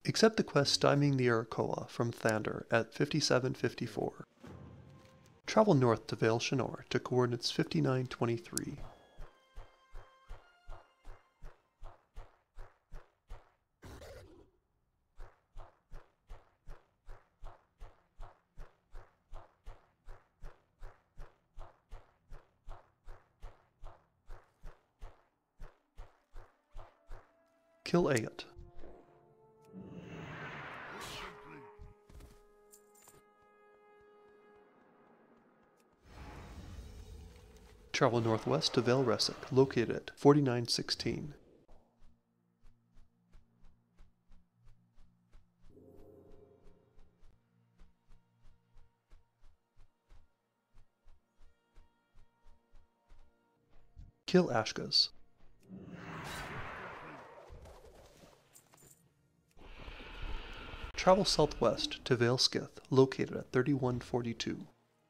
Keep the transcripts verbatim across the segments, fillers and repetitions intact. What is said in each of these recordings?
Accept the quest Stymying the Arakkoa from THANDER at fifty-seven fifty-four. Travel north to Veil Shienor to coordinates fifty-nine twenty-three. Kill A Y I T. Travel northwest to Veil Reskk, located at forty-nine sixteen. Kill ASHKAZ. Travel southwest to Veil Skith, located at thirty-one forty-two.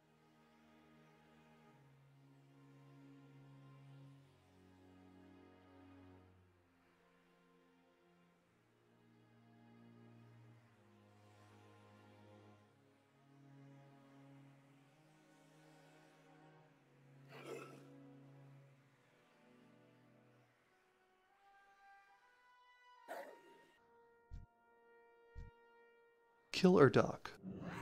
Kill URDAK.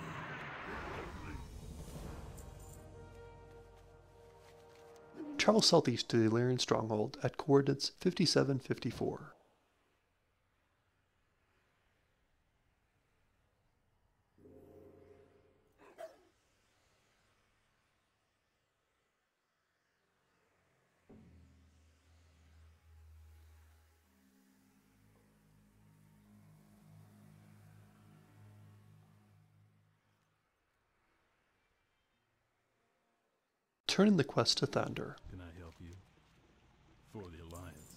Travel southeast to the Allerian Stronghold at coordinates fifty-seven fifty-four. Turn in the quest to THANDER. Can I help you? For the Alliance.